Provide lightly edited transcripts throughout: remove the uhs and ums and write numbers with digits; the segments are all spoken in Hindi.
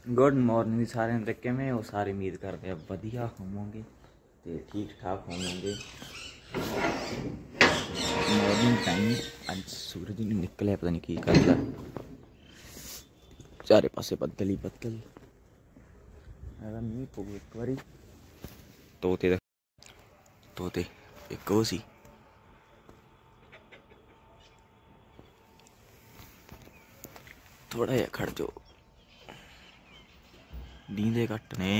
गुड मॉर्निंग सारे ने किवें हो सारे उम्मीद करते हैं वधिया होवोगे तो ठीक ठाक होवोगे। मॉर्निंग टाइम अज सूरज नहीं निकलिया पता नहीं की करता चारे पासे बदल ही बदल मीह पऊ एक बारी तोते एक वो सी थोड़ा जा खड़ जाओ दींदे घट ने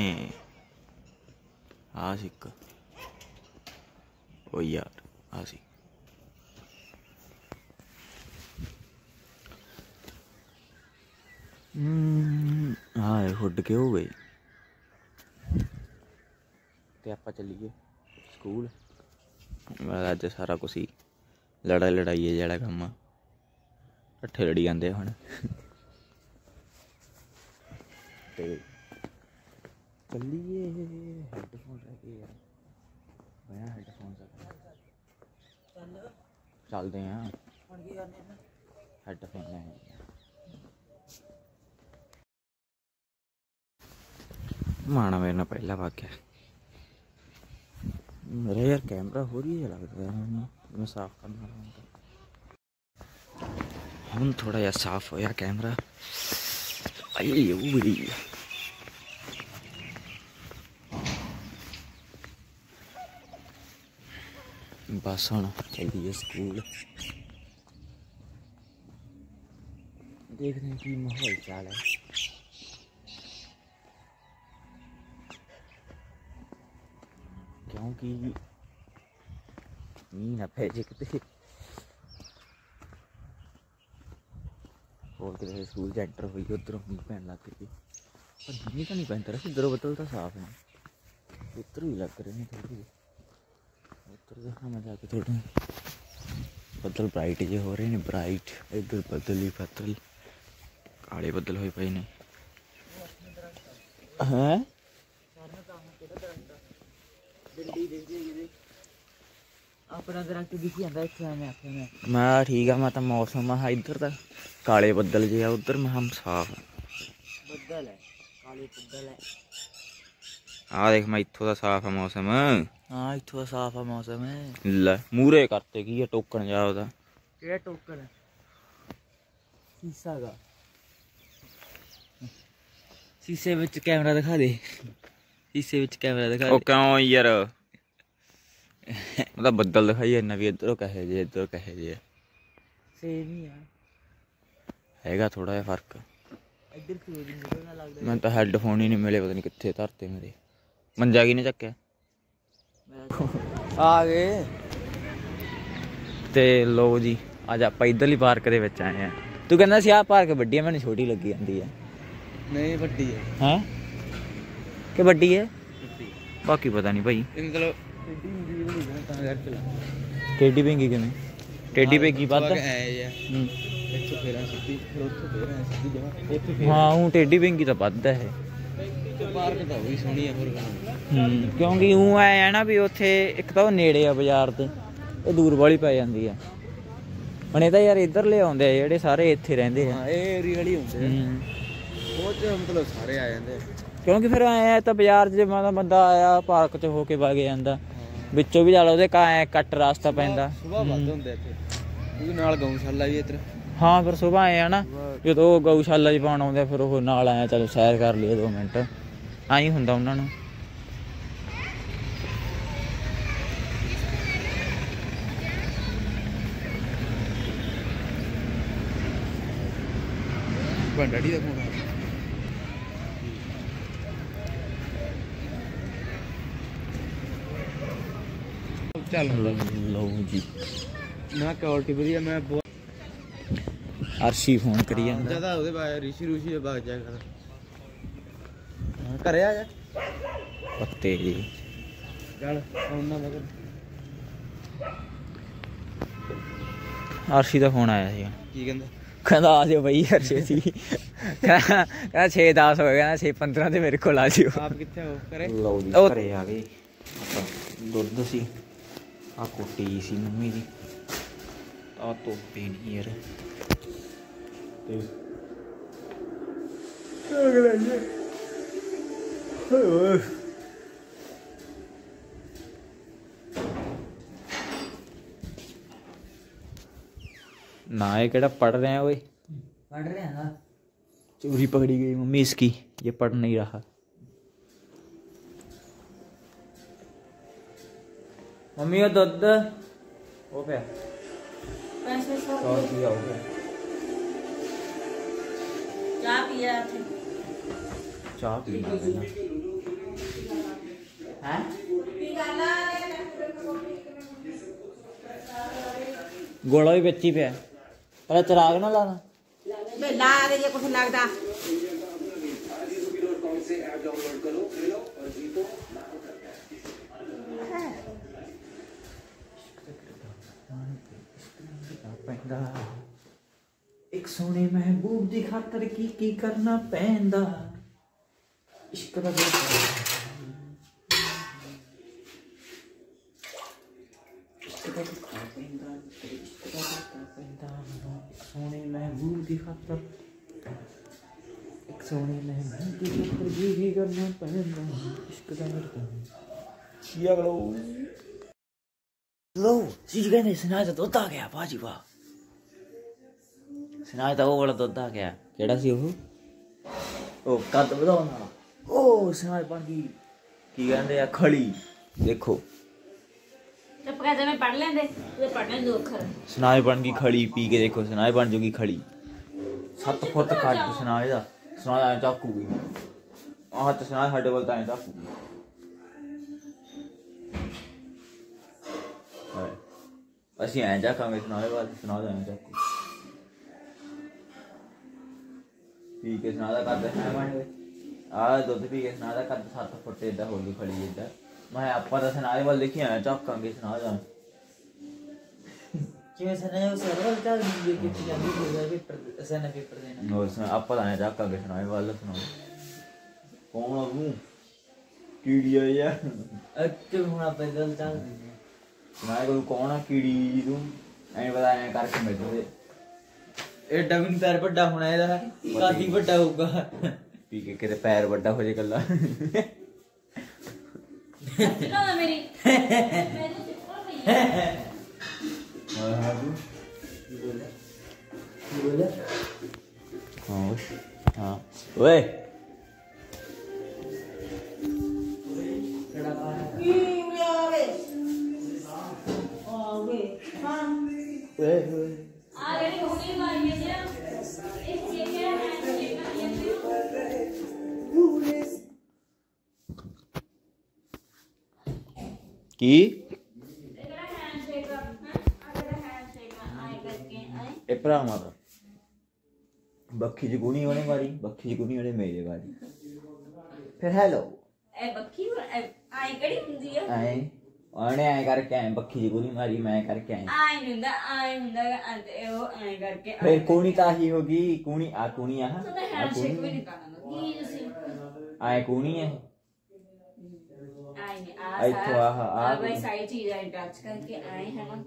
आ सिक ओ यार आ सी हाँ हुड के हो गए तो आप चलीए स्कूल अज सारा कुछ ही लड़ाई है जड़ा कम कट्ठे लड़ी जाते हुण चलिए हैडफोन लैके यार मैं हैडफोन चलते हैं हैडफोन ले माना मेरे ना पहला वाक्य मेरा यार कैमरा हो रही है लगता है मैं साफ करना हम थोड़ा यार साफ हो यार कैमरा बस हम चलिए स्कूल देखते हैं कि माहौल चाल है। क्योंकि मीह ना पै जे किते और किते स्कूल च एंटर हुई उधरों मीह पैन लग गई पर मीह तो नहीं पैंता रहा इधरों बदल तो साफ है उधर भी लग रहे हैं थोड़ी उधर देखा मैं जाके थोड़ा बदल ब्राइट जे हो रहे हैं ब्राइट इधर बदल ही बदल काले बदल हो पे ने हैं मैं ठीक है मैं तो मौसम है इधर तो काले बदल जे उधर मैं हम साफ बदल है काले बदल है आ देख मैं इत्थों दा साफ है मौसम हाँ इत्थों दा साफ है मौसम ले मूरे करते की है टोकन जा ओदा केड़ा टोकन है शीशा दा शीशे विच कैमरा दिखा दे शीशे विच कैमरा दिखा दे ओ क्यों यार मतलब बदल दिखाई इन्ना भी इधरों कहे जे सेम ही है थोड़ा जिहा फर्क मैं तो हैडफोन ही नहीं मिले पता नहीं कित्थे धरते मेरे मंजा की ने चक्या आ गए ते लो जी अज आप इधरली पार्क दे विच आए हैं तू कहना सी आ पार्क वड्डी है मैनूं छोटी लगी जाती है नहीं वड्डी है हैं कि वड्डी है बाकी पता नहीं भाई मतलब टेडी पेंगी किवें टेडी पेंगी बद हाँ हूँ टेडी पेंगी तो बद है क्योंकि ऊँ है ना भी उत्थे एक तो नेड़े आ बाजार तो ये दूर वाली पै जाती है हुण तो यार इधर ले आउंदे आ जेहड़े सारे इत्थे रहिंदे आ एरिया मतलब सारे आ जांदे क्योंकि फिर आए तो बाजार च मतलब बंदा आया पार्क च होके वग जांदा विचों भी चल ओहदे कट रास्ता पैंदा गऊशाला भी इधर हाँ फिर सुबह आए है ना जो गऊशाला च पाउण आउंदे फिर वो नाल आया चलो सैर कर लिए 2 मिनट आई हुंदा उन्हां नूं डैडी दा फोन चल लो जी ना क्वालिटी बढ़िया मैं अर्शी फोन करी ज्यादा ओदे बाय ऋषि रुषि बाग जा कर घरे आ जा पत्ते जी चल फोन ना मगर अर्शी दा फोन आया सी की कहंदा आ जाओ भाई अर्शी सी कहंदा 6-10 हो गया 6-15 ते मेरे कोल आ जाओ आप किथे हो करे लो जी घरे आ गए दुध सी आ कोटी सी मम्मी दी आ तो पीनी यार ना ये केड़ा पढ़ रहे हैं ओए? पढ़ रहे हैं ना। चोरी पकड़ी गई मम्मी इसकी, ये पढ़ नहीं रहा। मम्मी वो दूध वो पे 100 रुपया हो गया। चाय पिया थे। चाह पी हैं? गोला भी बच्ची पे है, पर चिराग ना लाना। ला दे ये कुछ लगता। एक सोने महबूब दी खातर की करना पैंदा इश्क दा सोने महबूब दी खातर एक सोने महबूब दी खातर की करना पैंदा इश्क दा किया करो। लो चीज कहने सुना तो तोता गया बाजी वाह। सुना तो वो बड़ा तोता गया केड़ा सी ओ कद ਵਧਾਉਣਾ ओ सुना बन गई की कहंदे आ खड़ी देखो चुप कर जा मैं पढ़ लेंदे तू पढ़ ले दो अक्षर। सुनाए बन गई खड़ी पी के देखो सुनाए बन जोगी खड़ी 7 फुट ਕੱਟ सुनाए दा सुनाए आ चाकूगी आह ते सुनाए ਸਾਡੇ ਕੋਲ ਤਾਂ ਚਾਕੂਗੀ ਅਸੀਂ ਐਂ ਚਾਕਾਂਗੇ ਸੁਨਾਏ ਬਾਅਦ ਸੁਣਾ ਦਾਂ ਚਾਕੂ ਪੀ ਕੇ ਸੁਣਾ ਦਾ ਕਰਦੇ ਹੈ ਬਣ ਆ ਦੁੱਧ ਪੀ ਕੇ ਸੁਣਾ ਦਾ ਕੱਦ 7 ਫੁੱਟ ਏਦਾਂ ਹੋ ਗਈ ਖੜੀ ਏਦਾਂ ਮੈਂ ਆਪਾਂ ਤਾਂ ਸੁਨਾਏ ਵੱਲ ਦੇਖੀ ਐਂ ਚਾਕਾਂਗੇ ਸੁਣਾ ਦਾਂ ਕਿਵੇਂ ਸੁਣਾਇਆ ਉਸ ਸਰਵਰ ਚੱਲ ਨਹੀਂ ਕਿ ਪੰਜਾਬੀ ਬੋਲਦਾ ਪੇਪਰ ਅਸਾਂ ਪੇਪਰ ਦੇਣਾ ਉਹ ਸੁਣਾ ਆਪਾਂ ਤਾਂ ਐਂ ਚਾਕਾਂਗੇ ਸੁਨਾਏ ਵੱਲ ਸੁਣਾ ਕੌਣ ਆ ਤੂੰ ਕੀੜੀ ਆ ਯਾਰ ਅੱਕੇ ਹੁਣ ਆਪਾਂ ਗੱਲ ਚੱਲ ਸੁਨਾਏ ਕੋਲ ਕੌਣ ਆ ਕੀੜੀ ਤੂੰ ਐਂ ਪਤਾ ਐਂ ਕਰਕੇ ਮੇਰੇ एडा भी पैर बड़ा होना है काफी बड़ा होगा पी के किते पैर बड़ा हो जाए कल्ला मेरी हाँ ओए की भरा माता बखी च गुनी होने वाली बखी च गुनी होने मेरे वाली फिर हेलो बखी आई कड़ी हुंदी है आए ਉਹਨੇ ਐ ਕਰਕੇ ਐ ਬੱਖੀ ਦੀ ਗੋਲੀ ਮਾਰੀ ਮੈਂ ਕਰਕੇ ਐ ਆਏ ਹੁੰਦਾ ਅੰਤੇ ਉਹ ਐ ਕਰਕੇ ਫੇਰ ਕੋਣੀ ਤਾਂ ਹੀ ਹੋ ਗਈ ਕੋਣੀ ਆ ਕੋਣੀ ਆ ਹੈਂਡਸ਼ੇਕ ਵੀ ਨਹੀਂ ਕਰਨਾ ਕੀ ਤੁਸੀਂ ਆਏ ਕੋਣੀ ਹੈ ਆਏ ਨੇ ਆ ਇੱਥੋਂ ਆ ਬਈ ਸਾਰੀ ਚੀਜ਼ਾਂ ਟੱਚ ਕਰਕੇ ਆਏ ਹੈ ਨਾ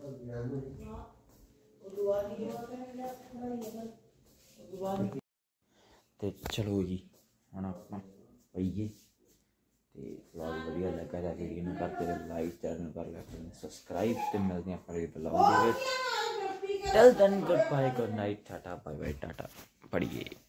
ਤੇ ਚਲੋ ਜੀ ਹੁਣ ਆਪਾਂ ਪਈਏ ਤੇ ਵਲੌਗ ਵਧੀਆ ਲੱਗਾ ਤਾਂ ਵੀਡੀਓ ਨੂੰ ਕਰਦੇ ਰਹੋ ਲਾਈਕ ਚੈਨਲ ਨੂੰ ਕਰ ਲਿਆ ਸਬਸਕ੍ਰਾਈਬ ਤੇ ਮਿਲਦੇ ਆਪਾਂ ਅਗਲੇ ਵਲੌਗ ਦੇ ਵਿੱਚ till then good bye good night tata bye bye tata ਪੜੀਏ।